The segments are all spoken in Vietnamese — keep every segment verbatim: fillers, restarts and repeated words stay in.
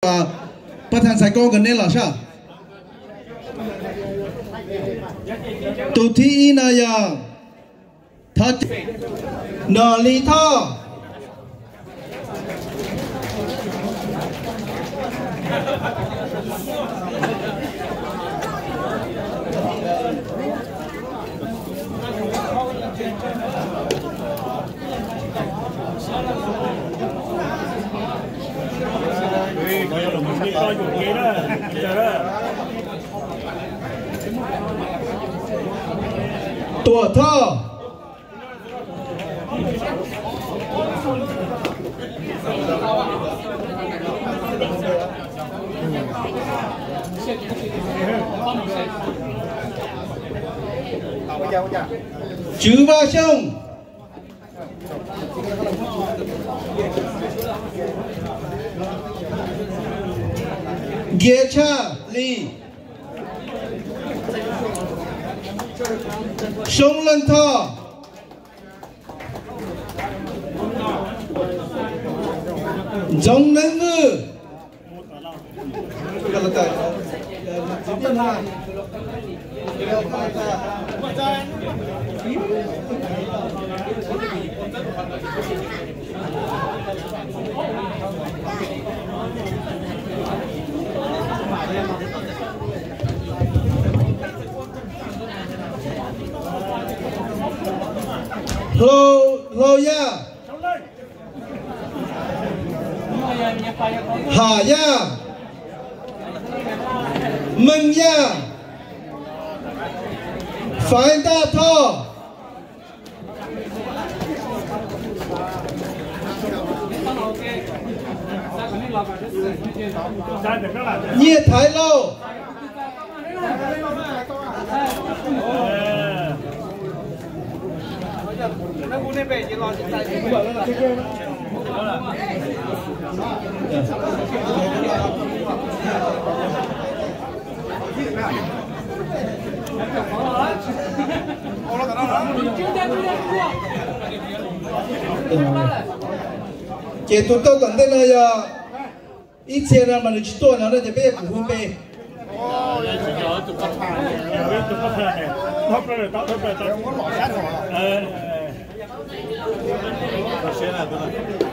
ประธานสายกองกันเนี่ยหรอใช่ตุทีนายาทัดนอลีท่อตัวท่อจื้อว่าช่องเกียชาลีชงลันทอจงนังเงือkalau tak kita nak Lo lo ya hà ya mừng ya phải ta thọ nhiệt thái lâu nó cũng nên về chỉ lo tại vì chị tụi tôi tận đây là ít xe ra mà được chỉ tôi nó để bé cũng không bé oh ya chỉ có tụi các bạn này tụi các bạn này thấp rồi thấp rồi thấp rồi muốn bỏ sát rồi ờ ờ xe là tôi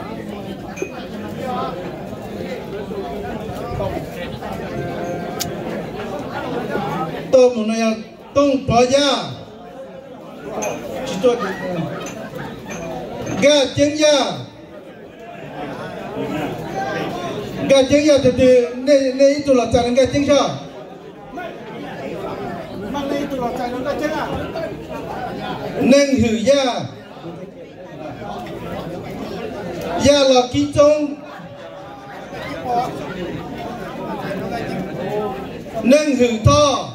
tôm một này tôm bò da chỉ tôi gà trứng da gà trứng da từ từ này này tụi là chả gà trứng sao mang này tụi là chả nó gà trứng à nên hử da da là ký trông nên hử to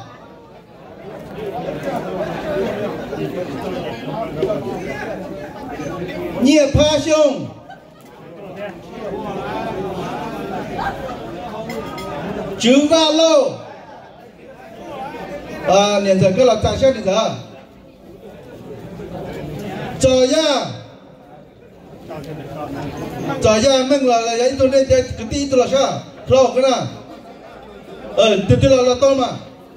nhiệt pha sông chứ va lô à niệm giờ cứ là tài xế niệm giờ trời ya trời ya mình là là cái tôi nên cái tí tôi là sao lo cái nào ờ từ từ là là to mà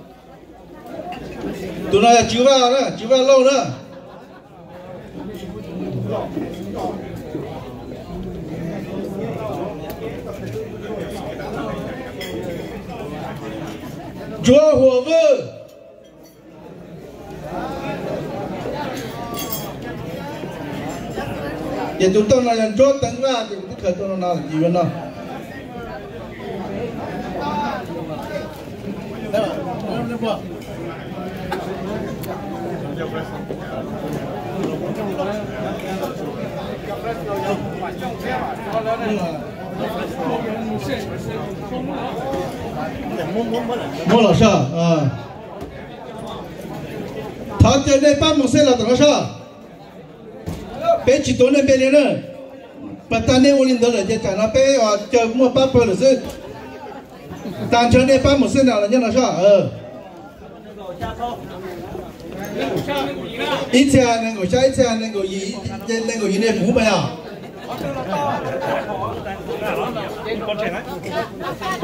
tụi này là chứ va nữa chứ va lô nữa chúa hồ vư giờ chúng tôi là chúa tấn ra thì cũng khởi tôi nó nào gì vậy nào mua là sao à tháo tiền này ba mươi xe là tao sao bé chỉ tốn này bé này nữa bắt tan này ôn đó là chỉ trả nó bé ở chờ mua ba mươi là gì tan chờ này ba mươi xe nào là như là sao ờ ít xe này ngồi trái xe này ngồi gì này ngồi gì này phú mày à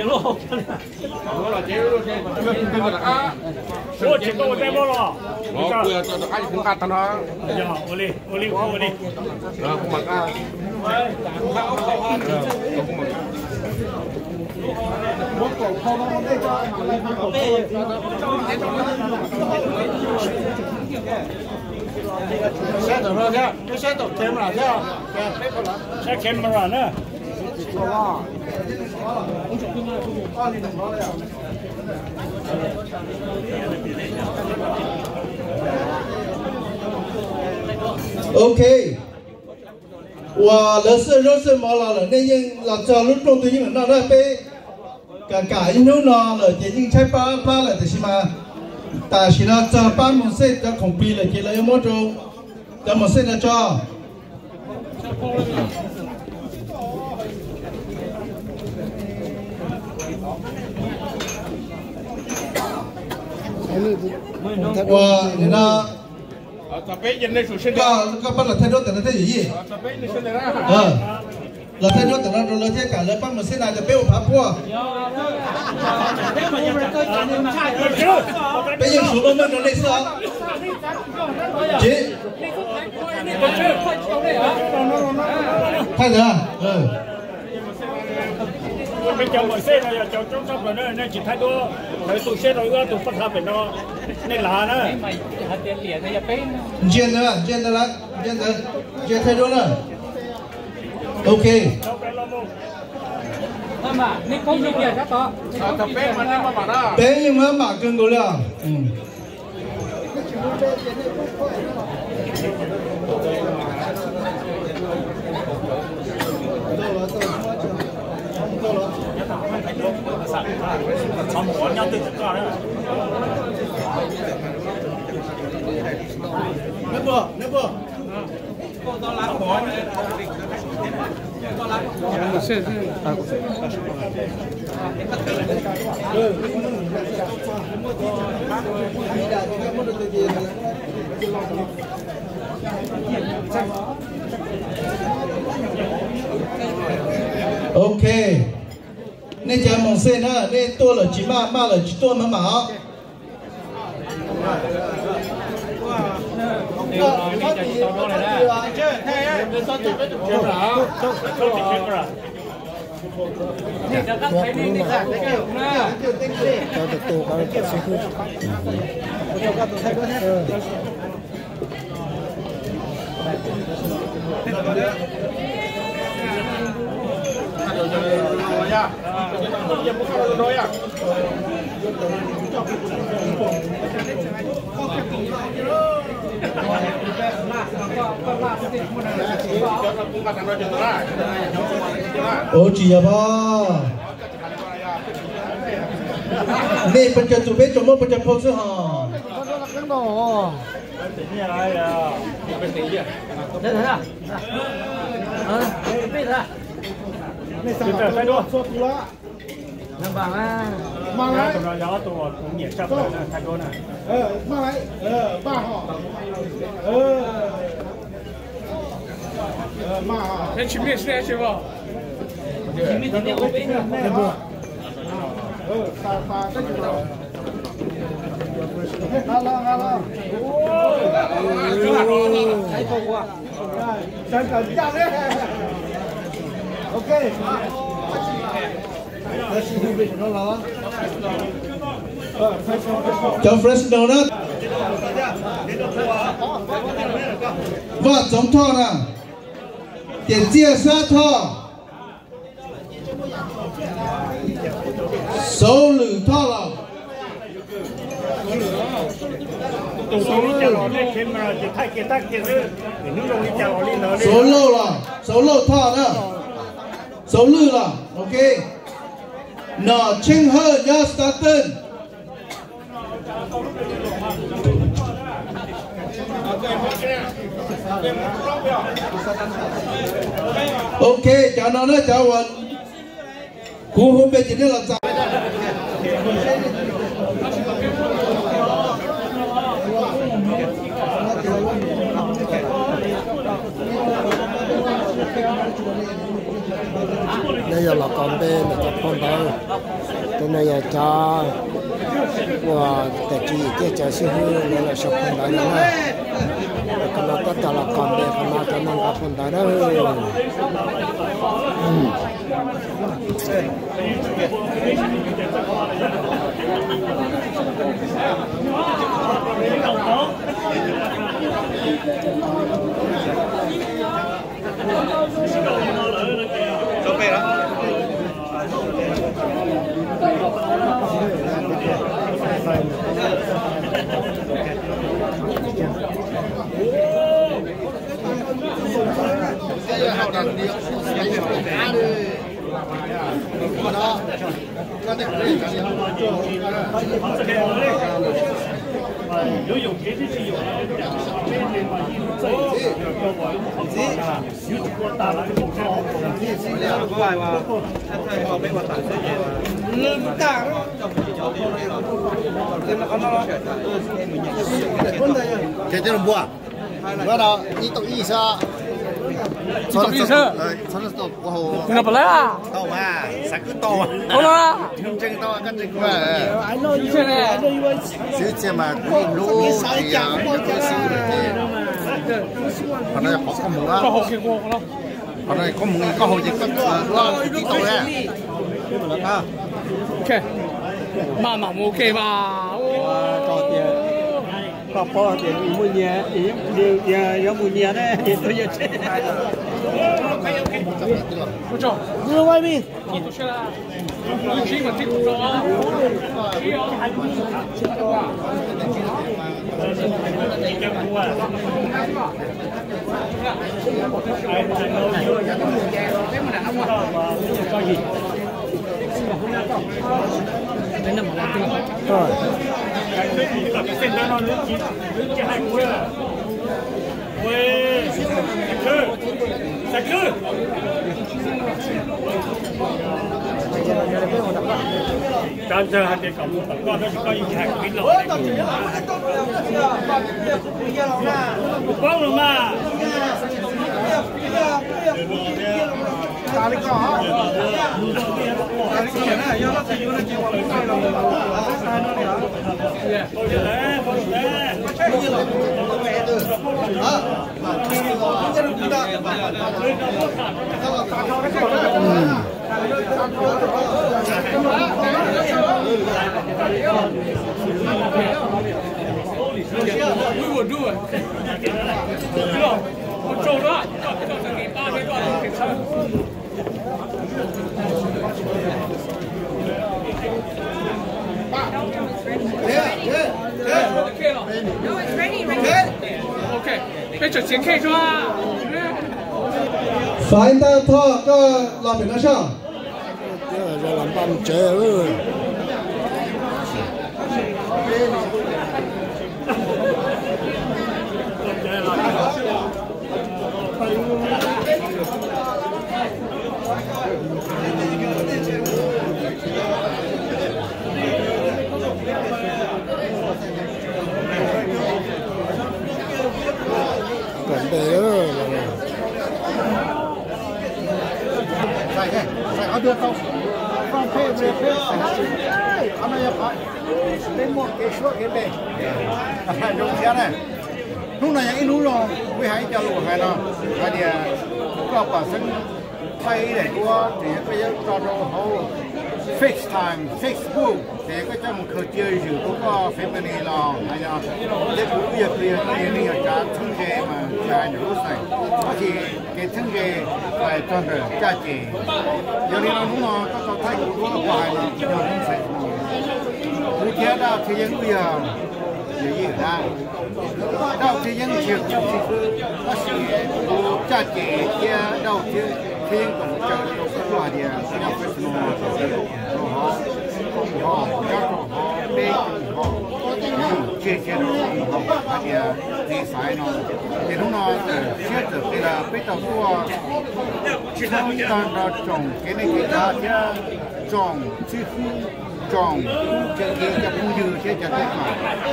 铁路好漂亮。我了，铁路这这这个啊，我铁路在不了。我不要做做还是很卡的呢。呀，我哩我哩我哩。啊，不嘛啊。先走上去，就先走天门上去，先天门上呢。好吧。 OK， 我了是肉是毛了了，那因老早路中的因那那被改改因后呢了，已经才八八了，就是嘛，但是呢，这八毛钱的空币了，给了有么种，这毛钱的照。哇，你那。 Tapi jenis susun dah. Kapan lah thay đổi từ thế gì? Tapi jenis susun dah. Ờ. Là thay đổi từ nó rồi thế cả là bắt mà xin nàyจะเปี้ยวผาพัวไปยังสูงมันมันเลยสิจี太人嗯bây giờ mọi xe này cho chúng ta phải nói chỉ thay đổi thay tụ xe rồi tụ phát ra phải nó nên là nó chuyện nữa chuyện đó là chuyện đó chuyện thay đổi nữa ok mà nên không gì kìa chắc có bé nhưng mà mà cưng cố了嗯长毛娘对这个人，那不那不， 是是。 OK， 那家蒙塞呢？那多了几码，码了几多码码？Oh siapa? Ni pencet tu betul cuma pencet pause ha. Ini apa ya? Đây thế nào? Ờ, biết rồi. Kita sai dua. Làm bằng à. Mang lại. Tụi nó gió tụi cũng nhiệt sắp rồi nè, thay đôi nè. Ờ, mang lại. Ờ, ba họ. Ờ. Ờ, ma họ. Thế chính miệng sẽ chứ bộ. Chính miệng thì không biết nữa. Ờ, pha pha cái gì đâu. Hello, hello. Thấy không quá. Chân cần chào đấy. Ok. Cho Fresno đó. Và giống thọ nè. Tiền chia sát thọ. Số lử thọ là. Số lô là. Số lô thọ đó. Số lử là. Ok. Nó chênh hơn nhá starten. Ok, chào nó nữa, chào quần. Khu hôm bên chỉ là làm sao? đây là con bê là tập con đây cái này là cha và tại chỉ cái cha sư hư này là sập con đây nữa cái nó tất cả là con bê cái nó cho nó gặp con đây đó Số bê đó. 游泳肯定是有的，这有几个大篮球场， 快嘛，太好没我打这些，嗯，大了，这么看到了， 这这种不啊？我到一到一下。 一到一下， 呃，从那到过后， 那不来啊？ 到嘛，啥个到啊？ 到了， 真正到跟这个， 以前呢， 之前嘛，路这样，就是可能學個門啦， 好結果咯。 可能個門個好似個拉啲到咧，啊 ，OK，慢慢 OK 吧？ 多啲。爸爸點每年有有有每年咧，也都要吃。 不走， 你在外面。 你不去了？你去我这不走啊？真的吗？ 现在呢，人机人机还过来。喂，再去，再去。真正係啲咁特別，都可以係幾耐？幫了嘛？ 大力個嚇，大力個人咧，有得食要咧，叫我嚟帶落去啦，帶落嚟嚇。 過嚟咧，過嚟咧。 啊，即係唔得。 如果如果，我走了，这给八百多给吃。OK 了 No, it's ready, ready. OK， 被整钱 K 是吧？ ฝ่ายตาทอก็รอเป็นนักช่างจะlàm băm chế ơi. Còn đề ơi. Sai cái, sai ở đưa không? Con phê về phê, anh này phải đến một cái số cái đề, dùng xe này, lúc này những núi rồi, quý hãy cho luôn phải nào, cái gì, có quả sinh thay để qua thì bây giờ cho nó hậu fix time, fix book, thì cái trong một khởi chơi dù cũng có phép bên này là, hay là, để cũng bây giờ bây giờ bây giờ bây giờ trả thân ghê mà trả những này, thì cái thân ghê phải cho được trả chỉ, giờ này nó đúng là có thay của nó phải là giờ không phải, cứ thế đó thì những bây giờ gì gì ra, đâu thì những chuyện thì nó sẽ trả chỉ kia đâu thì khi những tổng trợ trong các loại địa nhau phải nó họ họ các họ bê họ chia chia họ cái địa thì phải nó thì nó nó chia được cái là biết đầu tua không cần nó trồng cái này cái đó chứ trồng chứ trồng cái cái cái cũng như cái cái cái mà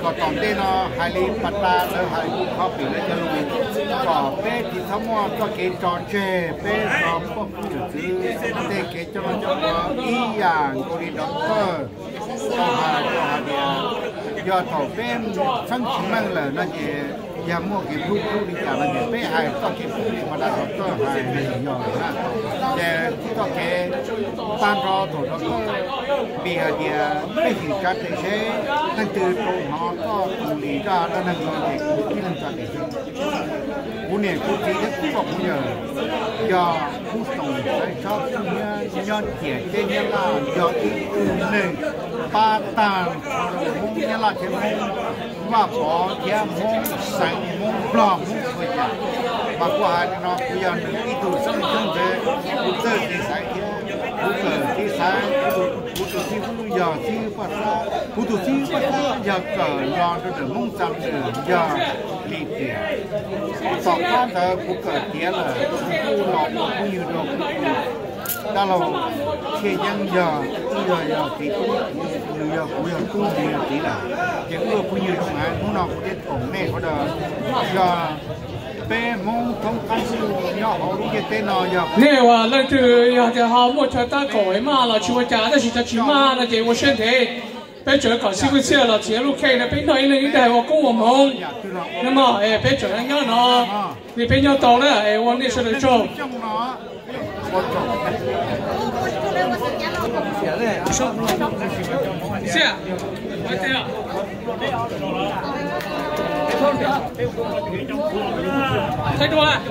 ก็ตอนเต้นไฮลีปัตตาแล้วไฮลีเขาปีแล้วจะลงก็เป้ที่ทั้งหมดก็เกจจอนเจเป้สอบก็คือซื้อเต้เกจจอนจอนอีอย่างโอริด็อกเตอร์ก็หาก็หาเดียยอดต่อเป็นชั้นชิมั่งเลยนั่นเองยามั่วกินลูกลูกนี่อย่างนั้นเป้หายก็กินลูกนี่มาได้ด็อกเตอร์หายเลยยอดนะแต่ที่ก็เกตานรอตัวด็อกเตอร์ปีหาเดียไม่ถึงจัดเลยใช่นั่นคือตรงหอก็ตุลีก็แล้วนั่นก็เด็กที่นั่นจัดเลยผู้เนี่ยผู้ที่ได้ผู้บอกผู้เนี่ยยอผู้ส่งใช้ชอบเนี่ยยอดเกียรติเนี่ยล่ะยอดอีกหนึ่งปาตานมุ้งเนี่ยล่ะเช่นมุ้งว่าขอเทียมมุ้งใส่มุ้งปลอมมุ้งเคยจับบางว่าเนี่ยเนาะผู้ยอดหนึ่งที่ดูซึ่งซึ่งเจอผู้เจอที่ใส่เทียผู้เกิดที่ใส่ผู้ตัวที่ผู้ยอดที่ปัสสาวะผู้ตัวที่ปัสสาวะยอดเกิดยอดตัวมุ้งจำเดือดยอดลีเดียสองข้างเธอผู้เกิดเทียเลยผู้หลอกผู้ยืนหลอกถ้าเราเชี่ยยังยอดผู้ยอดยอดที่ผู้ยอดผู้ยอดผู้ยืนที่ละเจ้าตัวผู้ยืนตรงไหนผู้นอกผู้เด็ดของแม่เขาเดินยอดเป้มงทงกันสูยอดเขาลูกเต้นนอยอดเนี่ยว่า那个要在好莫车打狗嘛了，去我家的是他去嘛那给我身体。别这搞西不去了，铁路开了，别那一类的我跟我忙，那么哎，别这样样呢，你别要到了，哎，往那时候走。是啊，我这样。太多了。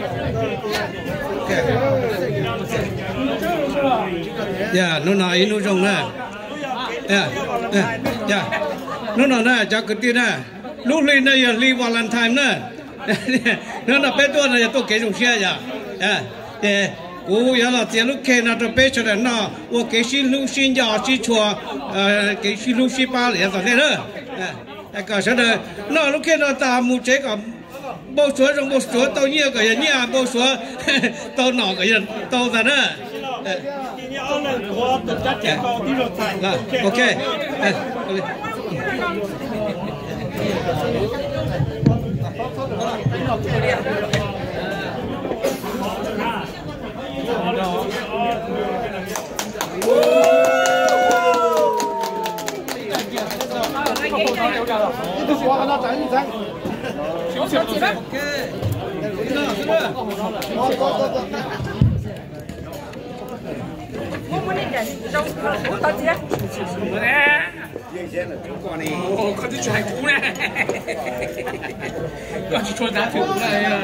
呀，侬哪一路中呢？呀呀呀，侬哪呢？叫个的呢？路里呢也离瓦兰台呢？侬那别多呢，也多给种些呀。哎哎。我原来在路开那个白车的那，我给新路新家去错，呃，给新路新巴连上来了，哎，那个啥的，那路开那大木这个，不说让不说到一个人，你也不说到哪个人，到哪呢？哎，那 OK， 哎 ，OK。 我跟他站一站。 我们那边都我到这。 哦，可是全股呢，要去做哪头了呀？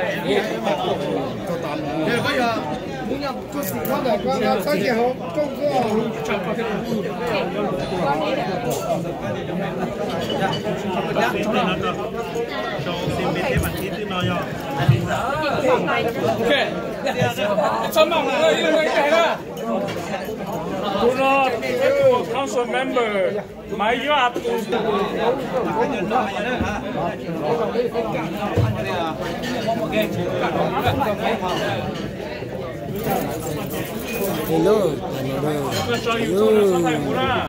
这个呀，你要做市场的，刚刚三千后种个。 OK， 怎么了？因为改了。Do not council member, my yard. Hello, hello, hello.